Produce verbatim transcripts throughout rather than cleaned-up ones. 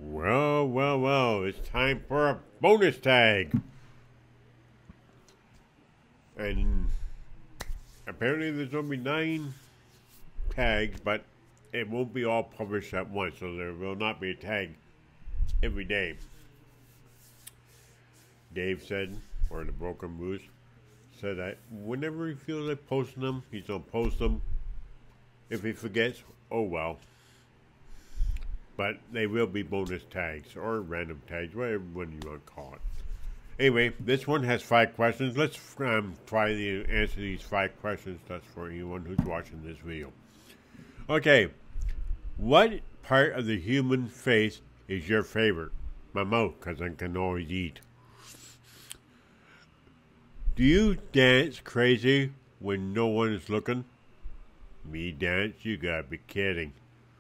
Well, well, well, it's time for a bonus tag. And apparently there's only nine tags, but it won't be all published at once, so there will not be a tag every day. Dave said, or the Broken Moose, said that whenever he feels like posting them, he's going to post them. If he forgets, oh well. But they will be bonus tags or random tags, whatever one you want to call it. Anyway, this one has five questions. Let's um, try to answer these five questions. That's for anyone who's watching this video. Okay. What part of the human face is your favorite? My mouth, because I can always eat. Do you dance crazy when no one is looking? Me dance? You gotta be kidding.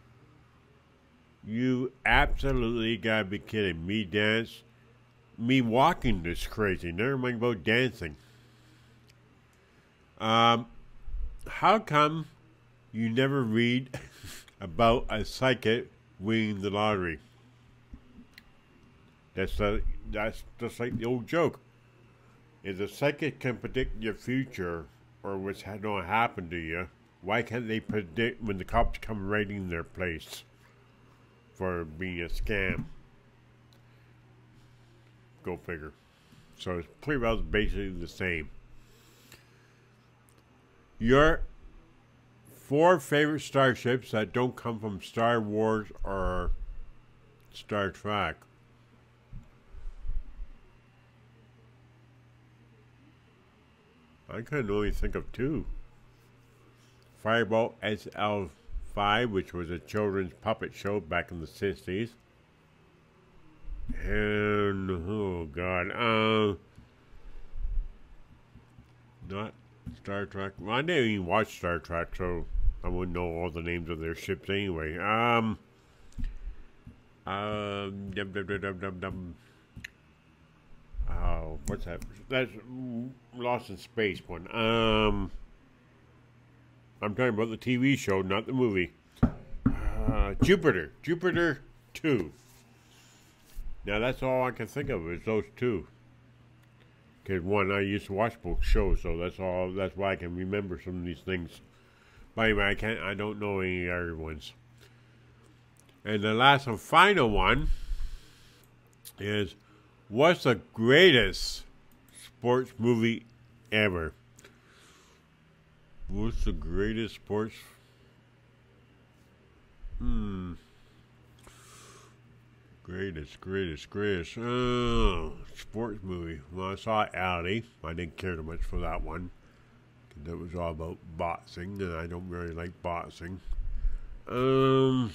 You absolutely gotta be kidding. Me dance? Me walking this crazy. Never mind about dancing. Um, how come you never read about a psychic winning the lottery? That's a, that's just like the old joke. If a psychic can predict your future or what's going to happen to you, why can't they predict when the cops come raiding their place for being a scam? Go figure. So it's pretty well basically the same. Your four favorite starships that don't come from Star Wars or Star Trek. I can only think of two. Fireball S L five, which was a children's puppet show back in the sixties. And, oh god, uh, not Star Trek. Well, I didn't even watch Star Trek, so I wouldn't know all the names of their ships anyway. Um, um, dum, dum, dum, dum, dum, dum. Oh, what's that? That's Lost in Space one. Um, I'm talking about the T V show, not the movie. Uh, Jupiter. Jupiter two. Now, that's all I can think of is those two. Because, one, I used to watch both shows, so that's all. That's why I can remember some of these things. But anyway, I can't. I don't know any other ones. And the last and final one is, what's the greatest sports movie ever? What's the greatest sports? Hmm. Greatest, greatest, greatest. Oh, sports movie. Well, I saw Alley. I didn't care too much for that one. That was all about boxing, and I don't really like boxing. Um.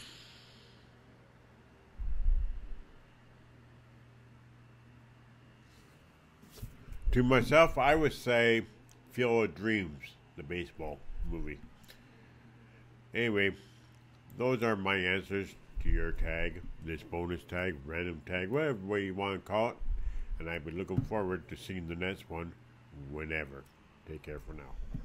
To myself, I would say Field of Dreams, the baseball movie. Anyway, those are my answers to your tag, this bonus tag, random tag, whatever way you want to call it. And I've been looking forward to seeing the next one whenever. Take care for now.